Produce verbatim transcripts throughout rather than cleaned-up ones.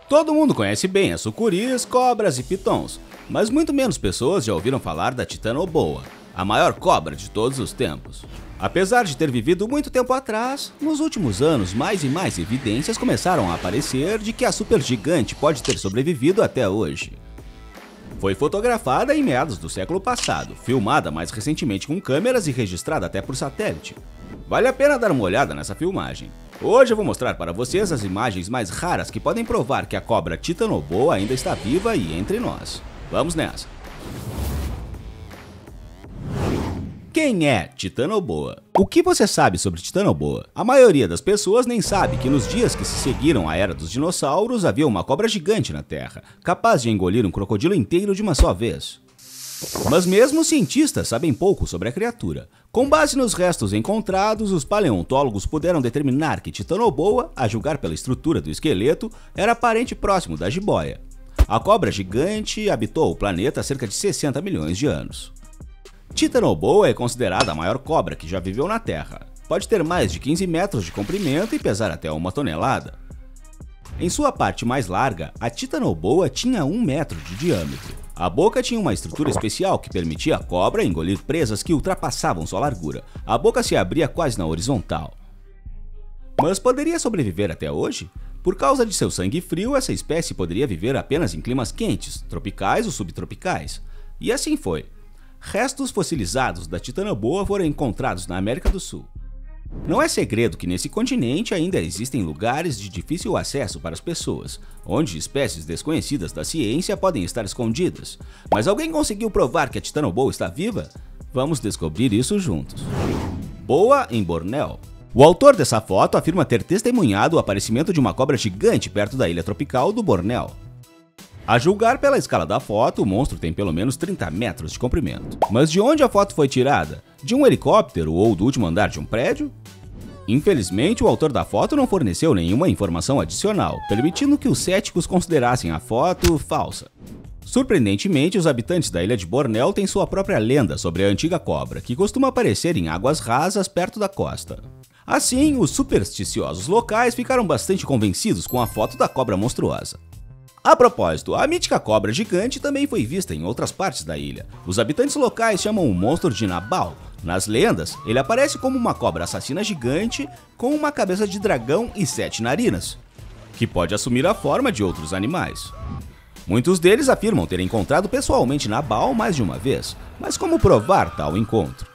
Todo mundo conhece bem as sucuris, cobras e pitons, mas muito menos pessoas já ouviram falar da Titanoboa, a maior cobra de todos os tempos. Apesar de ter vivido muito tempo atrás, nos últimos anos mais e mais evidências começaram a aparecer de que a supergigante pode ter sobrevivido até hoje. Foi fotografada em meados do século passado, filmada mais recentemente com câmeras e registrada até por satélite. Vale a pena dar uma olhada nessa filmagem. Hoje eu vou mostrar para vocês as imagens mais raras que podem provar que a cobra Titanoboa ainda está viva e entre nós. Vamos nessa! Quem é Titanoboa? O que você sabe sobre Titanoboa? A maioria das pessoas nem sabe que nos dias que se seguiram à era dos dinossauros havia uma cobra gigante na Terra, capaz de engolir um crocodilo inteiro de uma só vez. Mas mesmo os cientistas sabem pouco sobre a criatura. Com base nos restos encontrados, os paleontólogos puderam determinar que Titanoboa, a julgar pela estrutura do esqueleto, era parente próximo da jiboia. A cobra gigante habitou o planeta há cerca de sessenta milhões de anos. Titanoboa é considerada a maior cobra que já viveu na Terra. Pode ter mais de quinze metros de comprimento e pesar até uma tonelada. Em sua parte mais larga, a Titanoboa tinha um metro de diâmetro. A boca tinha uma estrutura especial que permitia à cobra engolir presas que ultrapassavam sua largura. A boca se abria quase na horizontal. Mas poderia sobreviver até hoje? Por causa de seu sangue frio, essa espécie poderia viver apenas em climas quentes, tropicais ou subtropicais. E assim foi. Restos fossilizados da Titanoboa foram encontrados na América do Sul. Não é segredo que nesse continente ainda existem lugares de difícil acesso para as pessoas, onde espécies desconhecidas da ciência podem estar escondidas. Mas alguém conseguiu provar que a Titanoboa está viva? Vamos descobrir isso juntos. Boa em Bornéu. O autor dessa foto afirma ter testemunhado o aparecimento de uma cobra gigante perto da ilha tropical do Bornéu. A julgar pela escala da foto, o monstro tem pelo menos trinta metros de comprimento. Mas de onde a foto foi tirada? De um helicóptero ou do último andar de um prédio? Infelizmente, o autor da foto não forneceu nenhuma informação adicional, permitindo que os céticos considerassem a foto falsa. Surpreendentemente, os habitantes da ilha de Bornéu têm sua própria lenda sobre a antiga cobra, que costuma aparecer em águas rasas perto da costa. Assim, os supersticiosos locais ficaram bastante convencidos com a foto da cobra monstruosa. A propósito, a mítica cobra gigante também foi vista em outras partes da ilha. Os habitantes locais chamam o monstro de Nabal. Nas lendas, ele aparece como uma cobra assassina gigante com uma cabeça de dragão e sete narinas, que pode assumir a forma de outros animais. Muitos deles afirmam ter encontrado pessoalmente Nabal mais de uma vez, mas como provar tal encontro?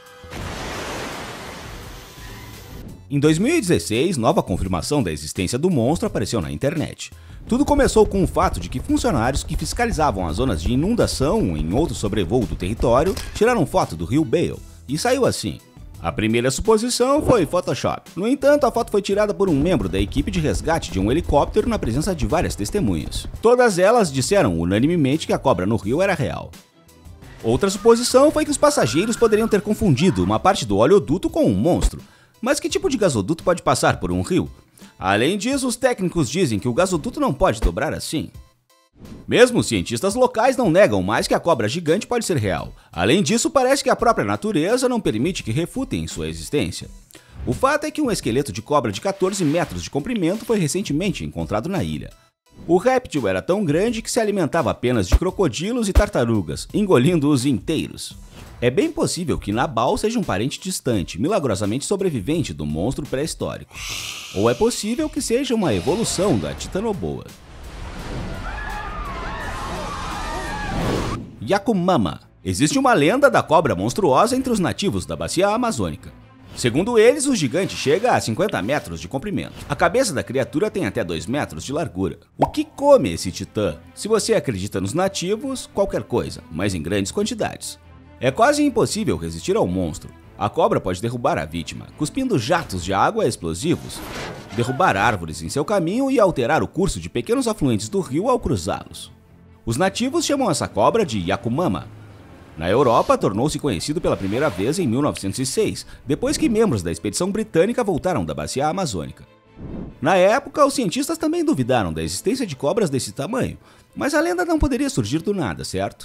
Em dois mil e dezesseis, nova confirmação da existência do monstro apareceu na internet. Tudo começou com o fato de que funcionários que fiscalizavam as zonas de inundação em outro sobrevoo do território tiraram foto do rio Bale, e saiu assim. A primeira suposição foi Photoshop. No entanto, a foto foi tirada por um membro da equipe de resgate de um helicóptero na presença de várias testemunhas. Todas elas disseram unanimemente que a cobra no rio era real. Outra suposição foi que os passageiros poderiam ter confundido uma parte do oleoduto com um monstro. Mas que tipo de gasoduto pode passar por um rio? Além disso, os técnicos dizem que o gasoduto não pode dobrar assim. Mesmo os cientistas locais não negam mais que a cobra gigante pode ser real. Além disso, parece que a própria natureza não permite que refutem sua existência. O fato é que um esqueleto de cobra de quatorze metros de comprimento foi recentemente encontrado na ilha. O réptil era tão grande que se alimentava apenas de crocodilos e tartarugas, engolindo-os inteiros. É bem possível que Nabal seja um parente distante, milagrosamente sobrevivente do monstro pré-histórico. Ou é possível que seja uma evolução da Titanoboa. Yakumama. Existe uma lenda da cobra monstruosa entre os nativos da bacia amazônica. Segundo eles, o gigante chega a cinquenta metros de comprimento. A cabeça da criatura tem até dois metros de largura. O que come esse titã? Se você acredita nos nativos, qualquer coisa, mas em grandes quantidades. É quase impossível resistir ao monstro. A cobra pode derrubar a vítima, cuspindo jatos de água explosivos, derrubar árvores em seu caminho e alterar o curso de pequenos afluentes do rio ao cruzá-los. Os nativos chamam essa cobra de Yakumama. Na Europa, tornou-se conhecido pela primeira vez em mil novecentos e seis, depois que membros da expedição britânica voltaram da bacia amazônica. Na época, os cientistas também duvidaram da existência de cobras desse tamanho, mas a lenda não poderia surgir do nada, certo?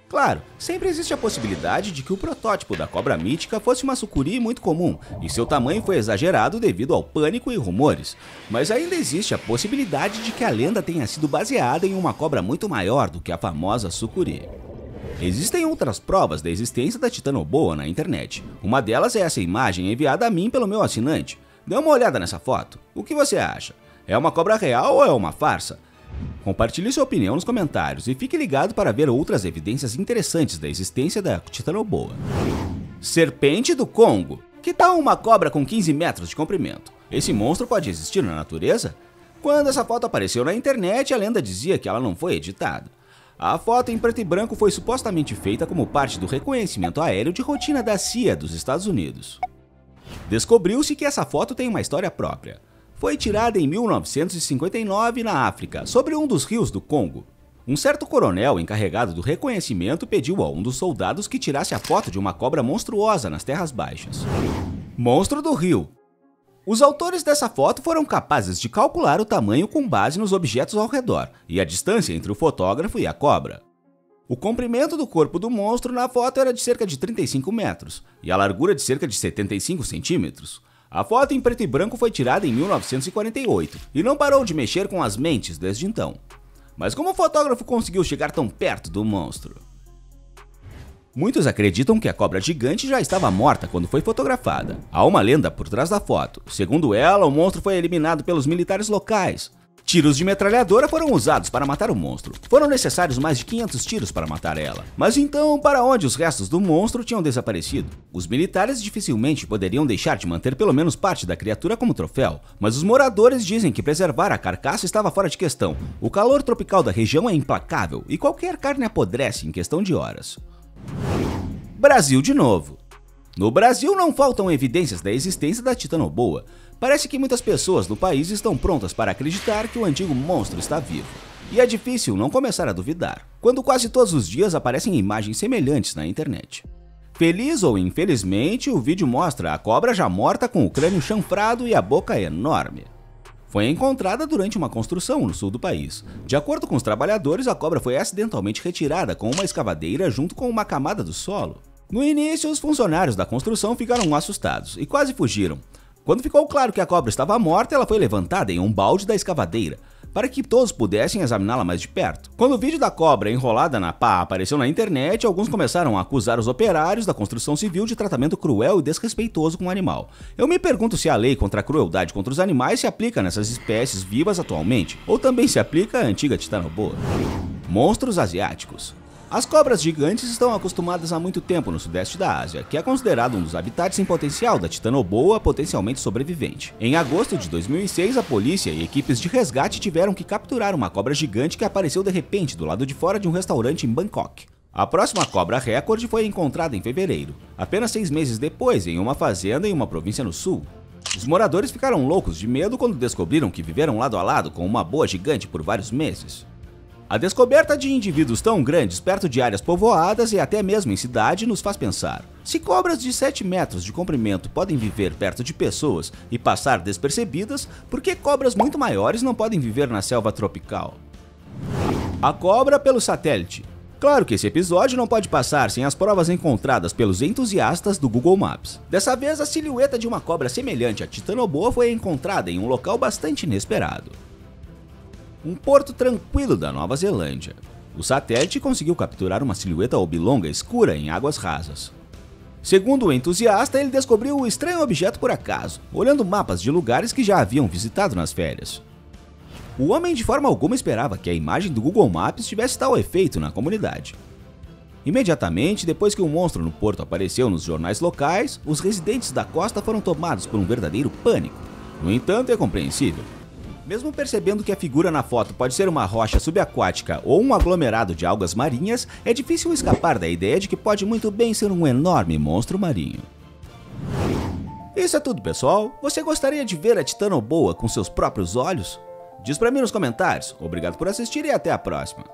Claro, sempre existe a possibilidade de que o protótipo da cobra mítica fosse uma sucuri muito comum e seu tamanho foi exagerado devido ao pânico e rumores, mas ainda existe a possibilidade de que a lenda tenha sido baseada em uma cobra muito maior do que a famosa sucuri. Existem outras provas da existência da titanoboa na internet. Uma delas é essa imagem enviada a mim pelo meu assinante. Dê uma olhada nessa foto. O que você acha? É uma cobra real ou é uma farsa? Compartilhe sua opinião nos comentários e fique ligado para ver outras evidências interessantes da existência da titanoboa. Serpente do Congo. Que tal uma cobra com quinze metros de comprimento? Esse monstro pode existir na natureza? Quando essa foto apareceu na internet, a lenda dizia que ela não foi editada. A foto em preto e branco foi supostamente feita como parte do reconhecimento aéreo de rotina da C I A dos Estados Unidos. Descobriu-se que essa foto tem uma história própria. Foi tirada em mil novecentos e cinquenta e nove na África, sobre um dos rios do Congo. Um certo coronel encarregado do reconhecimento pediu a um dos soldados que tirasse a foto de uma cobra monstruosa nas terras baixas. Monstro do rio. Os autores dessa foto foram capazes de calcular o tamanho com base nos objetos ao redor e a distância entre o fotógrafo e a cobra. O comprimento do corpo do monstro na foto era de cerca de trinta e cinco metros e a largura de cerca de setenta e cinco centímetros. A foto em preto e branco foi tirada em mil novecentos e quarenta e oito e não parou de mexer com as mentes desde então. Mas como o fotógrafo conseguiu chegar tão perto do monstro? Muitos acreditam que a cobra gigante já estava morta quando foi fotografada. Há uma lenda por trás da foto. Segundo ela, o monstro foi eliminado pelos militares locais. Tiros de metralhadora foram usados para matar o monstro. Foram necessários mais de quinhentos tiros para matar ela. Mas então, para onde os restos do monstro tinham desaparecido? Os militares dificilmente poderiam deixar de manter pelo menos parte da criatura como troféu, mas os moradores dizem que preservar a carcaça estava fora de questão. O calor tropical da região é implacável e qualquer carne apodrece em questão de horas. Brasil de novo. No Brasil não faltam evidências da existência da titanoboa. Parece que muitas pessoas no país estão prontas para acreditar que o antigo monstro está vivo. E é difícil não começar a duvidar, quando quase todos os dias aparecem imagens semelhantes na internet. Feliz ou infelizmente, o vídeo mostra a cobra já morta com o crânio chanfrado e a boca enorme. Foi encontrada durante uma construção no sul do país. De acordo com os trabalhadores, a cobra foi acidentalmente retirada com uma escavadeira junto com uma camada do solo. No início, os funcionários da construção ficaram assustados e quase fugiram. Quando ficou claro que a cobra estava morta, ela foi levantada em um balde da escavadeira, para que todos pudessem examiná-la mais de perto. Quando o vídeo da cobra enrolada na pá apareceu na internet, alguns começaram a acusar os operários da construção civil de tratamento cruel e desrespeitoso com o animal. Eu me pergunto se a lei contra a crueldade contra os animais se aplica nessas espécies vivas atualmente, ou também se aplica à antiga titanoboa. Monstros asiáticos. As cobras gigantes estão acostumadas há muito tempo no sudeste da Ásia, que é considerado um dos habitats em potencial da titanoboa potencialmente sobrevivente. Em agosto de dois mil e seis, a polícia e equipes de resgate tiveram que capturar uma cobra gigante que apareceu de repente do lado de fora de um restaurante em Bangkok. A próxima cobra recorde foi encontrada em fevereiro, apenas seis meses depois, em uma fazenda em uma província no sul. Os moradores ficaram loucos de medo quando descobriram que viveram lado a lado com uma boa gigante por vários meses. A descoberta de indivíduos tão grandes perto de áreas povoadas e até mesmo em cidade nos faz pensar: se cobras de sete metros de comprimento podem viver perto de pessoas e passar despercebidas, por que cobras muito maiores não podem viver na selva tropical? A cobra pelo satélite. Claro que esse episódio não pode passar sem as provas encontradas pelos entusiastas do Google Maps. Dessa vez, a silhueta de uma cobra semelhante à titanoboa foi encontrada em um local bastante inesperado. Um porto tranquilo da Nova Zelândia. O satélite conseguiu capturar uma silhueta oblonga escura em águas rasas. Segundo o entusiasta, ele descobriu o estranho objeto por acaso, olhando mapas de lugares que já haviam visitado nas férias. O homem de forma alguma esperava que a imagem do Google Maps tivesse tal efeito na comunidade. Imediatamente depois que o monstro no porto apareceu nos jornais locais, os residentes da costa foram tomados por um verdadeiro pânico. No entanto, é compreensível. Mesmo percebendo que a figura na foto pode ser uma rocha subaquática ou um aglomerado de algas marinhas, é difícil escapar da ideia de que pode muito bem ser um enorme monstro marinho. Isso é tudo, pessoal. Você gostaria de ver a titanoboa com seus próprios olhos? Diz pra mim nos comentários. Obrigado por assistir e até a próxima.